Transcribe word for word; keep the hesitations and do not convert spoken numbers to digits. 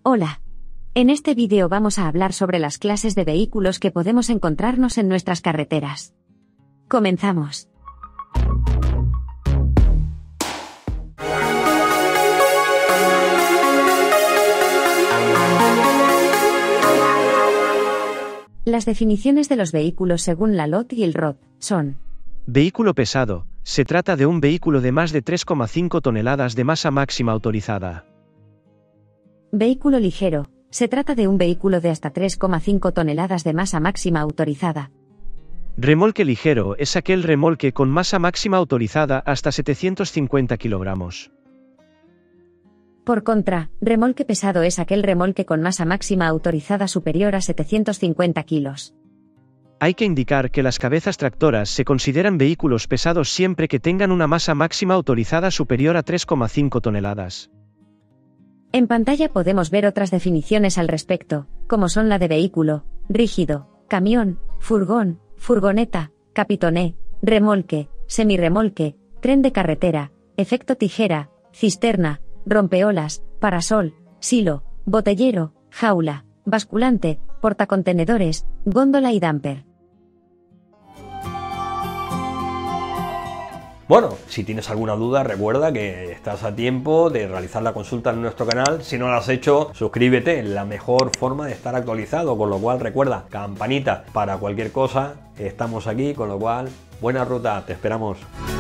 Hola. En este vídeo vamos a hablar sobre las clases de vehículos que podemos encontrarnos en nuestras carreteras. Comenzamos. Las definiciones de los vehículos según la L O T y el R O T son: Vehículo pesado. Se trata de un vehículo de más de tres coma cinco toneladas de masa máxima autorizada. Vehículo ligero. Se trata de un vehículo de hasta tres coma cinco toneladas de masa máxima autorizada. Remolque ligero es aquel remolque con masa máxima autorizada hasta setecientos cincuenta kilogramos. Por contra, remolque pesado es aquel remolque con masa máxima autorizada superior a setecientos cincuenta kilos. Hay que indicar que las cabezas tractoras se consideran vehículos pesados siempre que tengan una masa máxima autorizada superior a tres coma cinco toneladas. En pantalla podemos ver otras definiciones al respecto, como son la de vehículo, rígido, camión, furgón, furgoneta, capitoné, remolque, semirremolque, tren de carretera, efecto tijera, cisterna, rompeolas, parasol, silo, botellero, jaula, basculante, portacontenedores, góndola y dumper. Bueno, si tienes alguna duda, recuerda que estás a tiempo de realizar la consulta en nuestro canal. Si no lo has hecho, suscríbete, es la mejor forma de estar actualizado, con lo cual recuerda, campanita para cualquier cosa, estamos aquí, con lo cual, buena ruta, te esperamos.